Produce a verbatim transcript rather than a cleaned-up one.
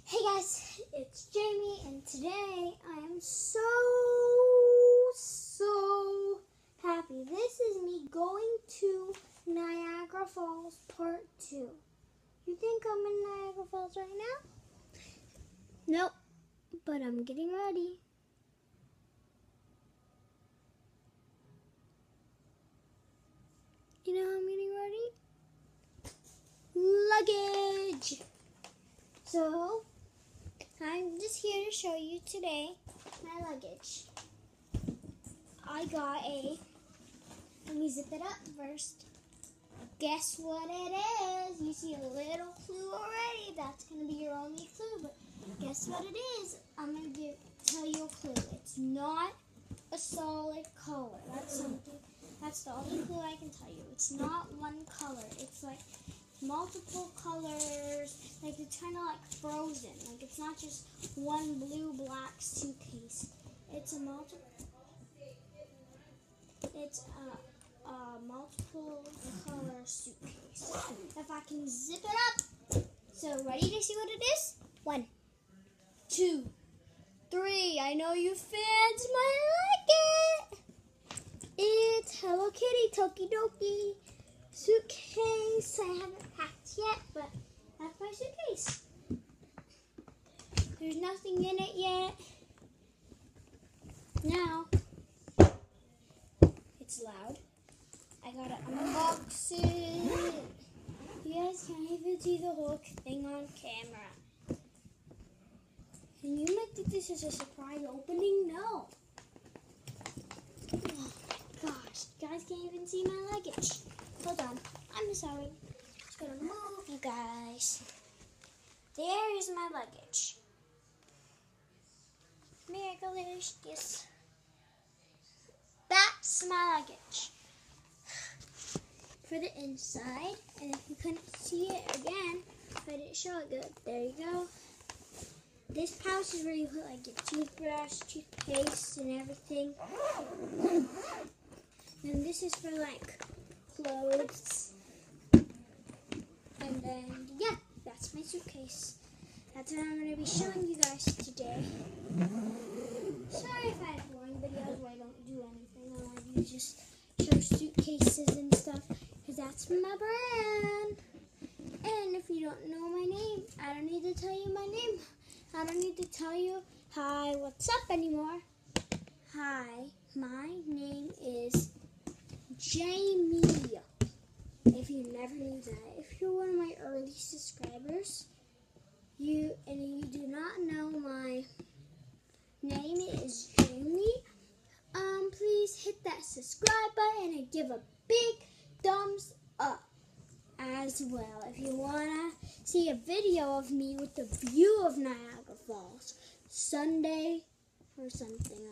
Hey guys, it's Jamie, and today I am so, so happy. This is me going to Niagara Falls Part two. You think I'm in Niagara Falls right now? Nope, but I'm getting ready. You know how I'm getting ready? Luggage! So, I'm just here to show you today my luggage. I got a, let me zip it up first. Guess what it is? You see a little clue already. That's going to be your only clue, but guess what it is? I'm going to give, tell you a clue. It's not a solid color. That's something, that's the only clue I can tell you. It's not one color. It's like multiple colors, like it's kind of like Frozen. Like it's not just one blue black suitcase. It's a multiple. It's a, a multiple color suitcase. If I can zip it up. So ready to see what it is? One, two, three. I know you fans might like it. It's Hello Kitty Toki Doki suitcase. I haven't packed yet, but that's my suitcase. There's nothing in it yet. Now, it's loud. I gotta unbox it. You guys can't even see the whole thing on camera. And you might think this is a surprise opening. No. Oh my gosh, you guys can't even see my luggage. Hold on, I'm sorry. Just gonna move you guys. There is my luggage. Miraculous. That's my luggage. For the inside, and if you couldn't see it again, if I didn't show it good, there you go. This pouch is where you put like your toothbrush, toothpaste, and everything. And this is for like clothes. And then, yeah, that's my suitcase. That's what I'm going to be showing you guys today. Sorry if I have boring videos where I don't do anything. I want to just show suitcases and stuff, because that's my brand. And if you don't know my name, I don't need to tell you my name. I don't need to tell you, hi, what's up anymore. Hi, my name is Jamie. If you never knew that, if you're one of my early subscribers, you and you do not know my name is Jamie, um, please hit that subscribe button and give a big thumbs up as well. If you wanna see a video of me with the view of Niagara Falls, Sunday or something,